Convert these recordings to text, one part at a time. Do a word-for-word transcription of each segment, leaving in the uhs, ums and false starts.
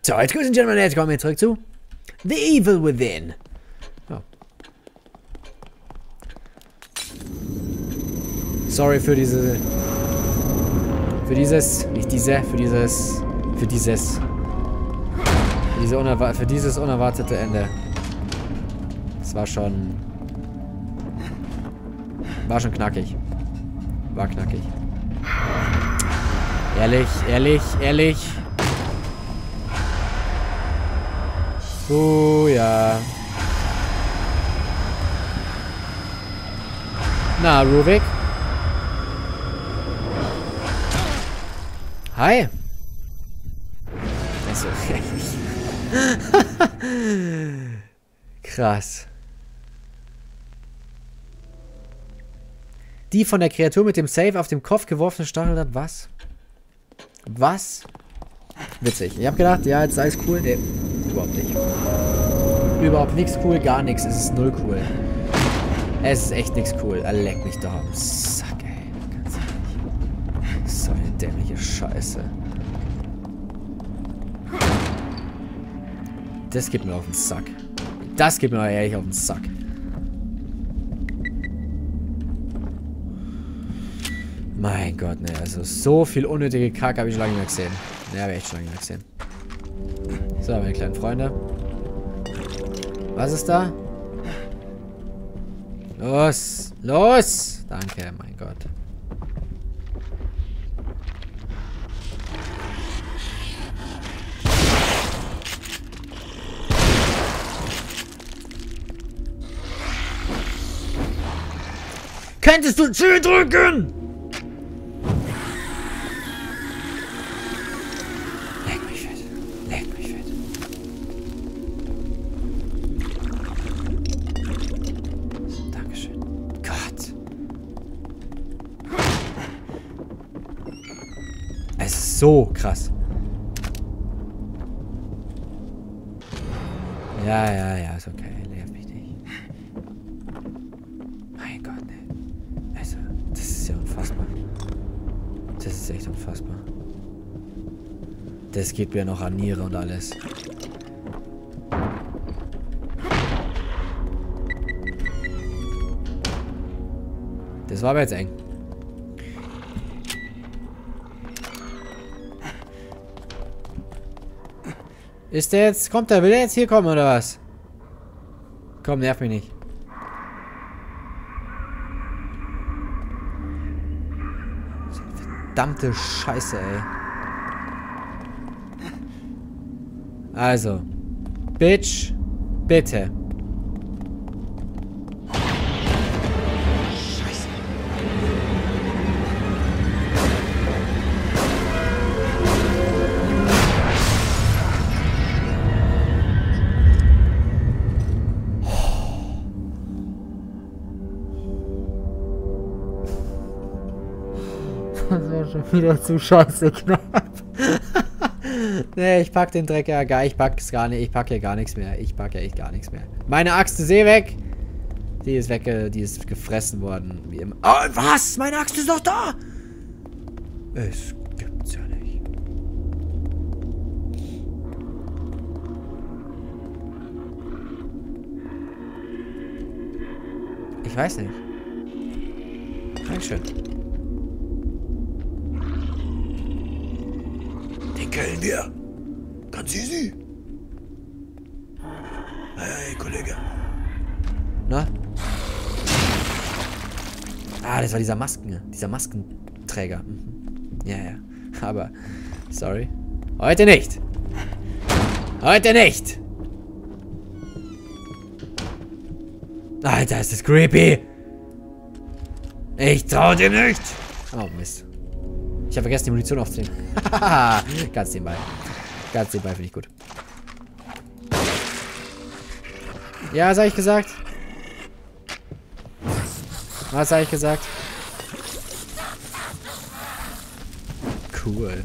So, jetzt Grüßen, Gentlemen, jetzt kommen wir zurück zu The Evil Within. Oh. Sorry für diese... Für dieses... Nicht diese, für dieses... Für dieses... Für, diese unerwa für dieses unerwartete Ende. Das war schon... War schon knackig. War knackig. Ehrlich, ehrlich, ehrlich. Oh ja. Na, Ruvik. Hi. Also, krass. Die von der Kreatur mit dem Safe auf dem Kopf geworfene Stachel hat was? Was? Witzig. Ich hab gedacht, ja, jetzt sei es cool. Nee, überhaupt nicht. Überhaupt nichts cool, gar nichts. Es ist null cool. Es ist echt nichts cool. Er leckt mich doch am Sack, ey. Ganz ehrlich. So eine dämliche Scheiße. Das geht mir auf den Sack. Das geht mir mal ehrlich auf den Sack. Mein Gott, ne, also so viel unnötige Kacke habe ich schon lange nicht mehr gesehen. Ne, habe ich echt schon lange nicht mehr gesehen. So, meine kleinen Freunde. Was ist da? Los! Los! Danke, mein Gott. Könntest du Ziel drücken? Leck mich fett. Leck mich fett. Dankeschön. Gott. Es ist so krass. Ja, ja, ja, ist okay. Nerv mich nicht. Mein Gott, ne. Also, das ist ja unfassbar. Das ist echt unfassbar. Das geht mir noch an Niere und alles. Das war aber jetzt eng. Ist der jetzt... Kommt der? Will der jetzt hier kommen, oder was? Komm, nerv mich nicht. Verdammte Scheiße, ey. Also. Bitch. Bitte. Scheiße. Das war schon wieder zu scheiße knapp. Nee, ich pack den Dreck ja gar, ich pack's gar nicht, ich pack hier gar nichts mehr. Ich pack ja echt gar nichts mehr. Meine Axt ist eh weg. Die ist weg, die ist gefressen worden. Wie immer. Oh, was? Meine Axt ist doch da! Es gibt's ja nicht. Ich weiß nicht. Dankeschön. Den killen wir. Ganz easy. Hey, Kollege. Na? Ah, das war dieser Masken, dieser Maskenträger. Mhm. Ja, ja. Aber, sorry. Heute nicht. Heute nicht. Alter, ist das creepy. Ich trau dir nicht. Oh, Mist. Ich habe vergessen, die Munition aufzunehmen. Ganz nebenbei. Ganz nebenbei finde ich gut. Ja, was habe ich gesagt? Was habe ich gesagt? Cool.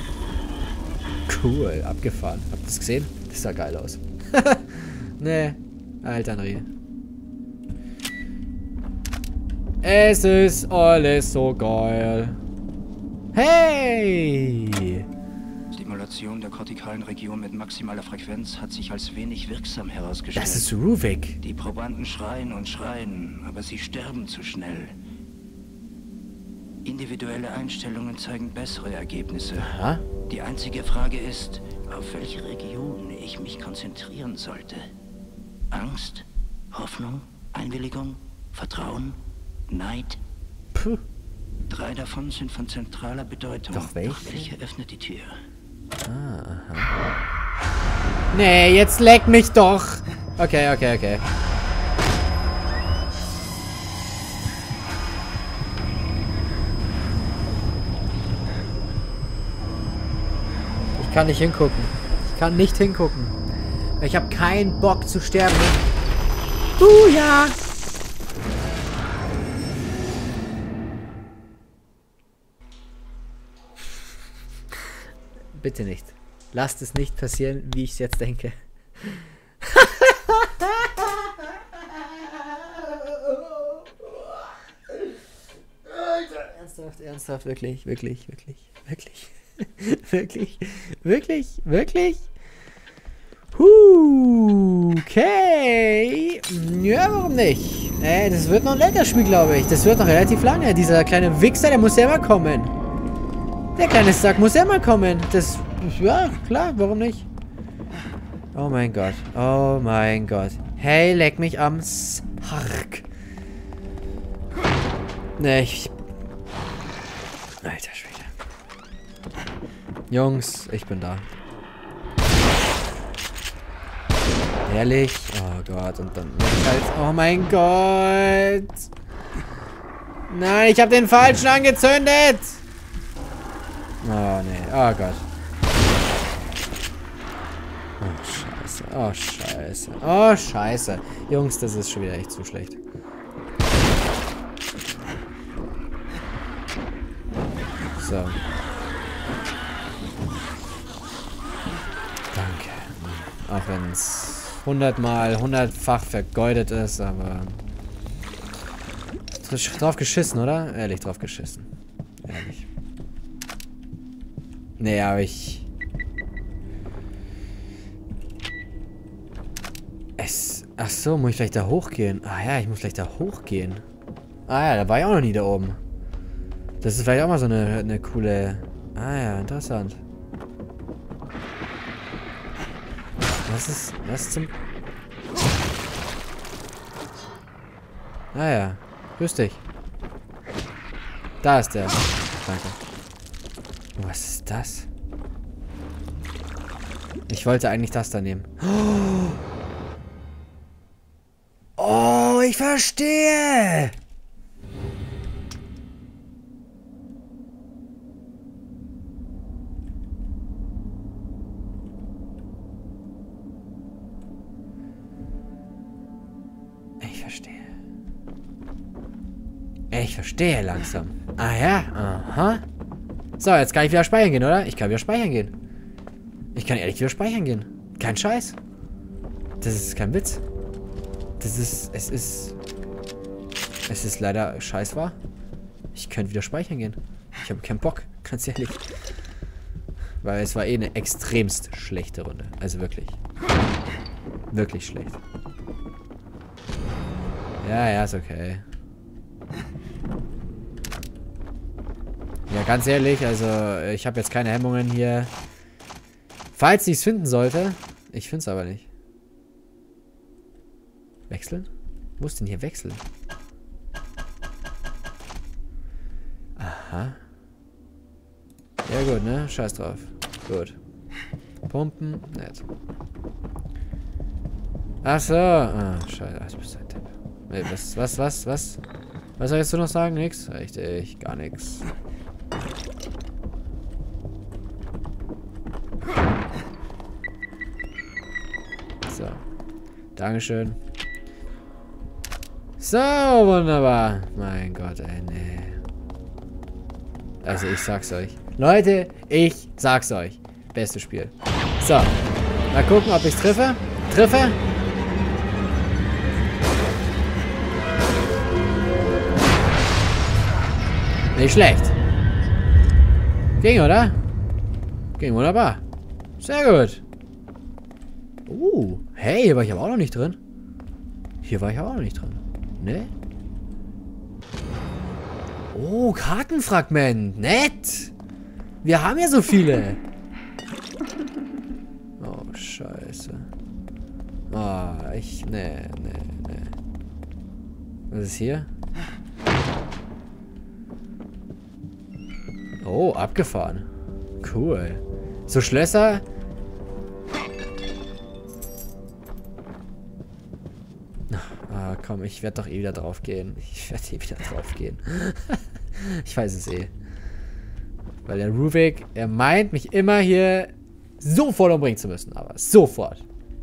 Cool. Abgefahren. Habt ihr das gesehen? Das sah geil aus. Nee. Alter, Henry. Es ist alles so geil. Hey! Stimulation der kortikalen Region mit maximaler Frequenz hat sich als wenig wirksam herausgestellt. Das ist Ruvik. Die Probanden schreien und schreien, aber sie sterben zu schnell. Individuelle Einstellungen zeigen bessere Ergebnisse. Aha. Die einzige Frage ist, auf welche Region ich mich konzentrieren sollte. Angst, Hoffnung, Einwilligung, Vertrauen, Neid. Puh. Drei davon sind von zentraler Bedeutung. Doch welche? Doch welche öffnet die Tür? Ah, aha. Nee, jetzt leck mich doch. Okay, okay, okay. Ich kann nicht hingucken. Ich kann nicht hingucken. Ich habe keinen Bock zu sterben. Uh, ja. Bitte nicht. Lasst es nicht passieren, wie ich es jetzt denke. Ernsthaft, ernsthaft, wirklich, wirklich, wirklich, wirklich, wirklich, wirklich, wirklich. Huh, okay. Ja, warum nicht? Äh, das wird noch ein längeres Spiel, glaube ich. Das wird noch relativ lange. Dieser kleine Wichser, der muss ja immer kommen. Der kleine Sack muss ja mal kommen. Das, ja, klar, warum nicht? Oh mein Gott. Oh mein Gott. Hey, leck mich am Sarg. Ne, ich... Alter Schwede. Jungs, ich bin da. Ehrlich? Oh Gott, und dann... Oh mein Gott. Nein, ich habe den falschen angezündet. Oh, nee. Oh Gott. Oh, scheiße. Oh, scheiße. Oh, scheiße. Jungs, das ist schon wieder echt zu schlecht. So. Danke. Auch wenn es hundertmal, hundertfach vergeudet ist, aber... Drauf geschissen, oder? Ehrlich, drauf geschissen. Ehrlich. Nee, aber ich... Es... Ach so, muss ich vielleicht da hochgehen? Ah ja, ich muss vielleicht da hochgehen. Ah ja, da war ich auch noch nie da oben. Das ist vielleicht auch mal so eine, eine coole... Ah ja, interessant. Was ist... Was zum... Ah ja, grüß dich. Da ist der. Danke. Was ist das? Ich wollte eigentlich das da nehmen. Oh, ich verstehe. Ich verstehe. Ich verstehe langsam. Ah ja, aha. So, jetzt kann ich wieder speichern gehen, oder? Ich kann wieder speichern gehen. Ich kann ehrlich wieder speichern gehen. Kein Scheiß. Das ist kein Witz. Das ist... Es ist... Es ist leider scheiß wahr. Ich könnte wieder speichern gehen. Ich habe keinen Bock. Ganz ehrlich. Weil es war eh eine extremst schlechte Runde. Also wirklich. Wirklich schlecht. Ja, ja, ist okay. Ja, ganz ehrlich, also ich habe jetzt keine Hemmungen hier. Falls ich es finden sollte. Ich finde es aber nicht. Wechseln? Wo ist denn hier wechseln? Aha. Ja gut, ne? Scheiß drauf. Gut. Pumpen. Nett. Ach so. Ah, scheiße. Ach, du bist ein Tipp. Nee, was, was, was, was? Was soll ich jetzt noch sagen? Nix? Richtig, gar nichts. So. Dankeschön. So, wunderbar. Mein Gott, ey, nee. Also, ich sag's euch. Leute, ich sag's euch. Bestes Spiel. So. Mal gucken, ob ich's treffe. Treffe. Nicht schlecht. Ging, oder? Ging wunderbar. Sehr gut. Uh, hey, hier war ich aber auch noch nicht drin. Hier war ich aber auch noch nicht drin. Ne? Oh, Kartenfragment. Nett. Wir haben ja so viele. Oh, scheiße. Ah, oh, ich... Nee, nee, nee. Was ist hier? Oh, abgefahren. Cool. So Schlösser... Ah, komm, ich werde doch eh wieder drauf gehen. Ich werde eh wieder drauf gehen. Ich weiß es eh. Weil der Ruvik, er meint, mich immer hier sofort umbringen zu müssen. Aber sofort.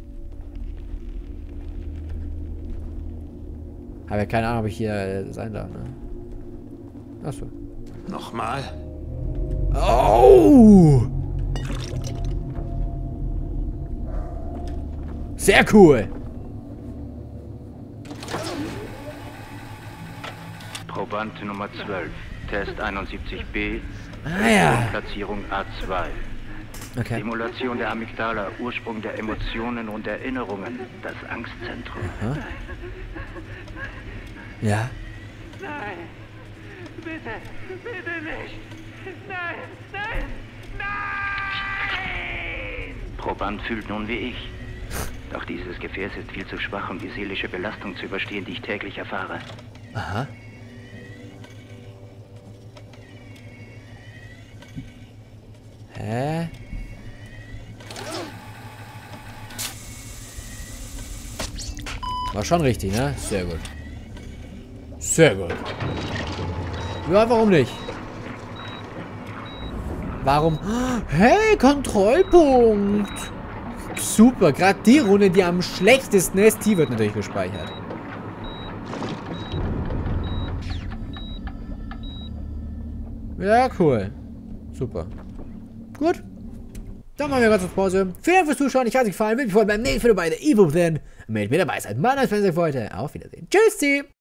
Habe ja keine Ahnung, ob ich hier äh, sein darf, ne? Achso. Nochmal. Oh! Sehr cool. Proband Nummer zwölf. Test einundsiebzig b. Ah ja. Platzierung A zwei. Okay. Simulation der Amygdala, Ursprung der Emotionen und Erinnerungen, das Angstzentrum. Aha. Ja. Nein! Bitte! Bitte nicht! Nein! Nein! Nein! Proband fühlt nun wie ich. Doch dieses Gefäß ist viel zu schwach, um die seelische Belastung zu überstehen, die ich täglich erfahre. Aha. Hä? War schon richtig, ne? Sehr gut. Sehr gut. Ja, warum nicht? Warum? Hey, Kontrollpunkt! Super, gerade die Runde, die am schlechtesten ist, die wird natürlich gespeichert. Ja, cool. Super. Gut. Dann machen wir ganz kurz Pause. Vielen Dank fürs Zuschauen. Ich hoffe, es gefallen. Wenn euch gefallen, beim nächsten Video bei der Evo Then. Meldet mir dabei seid. Mein Name ist Fenster für heute. Auf Wiedersehen. Tschüssi.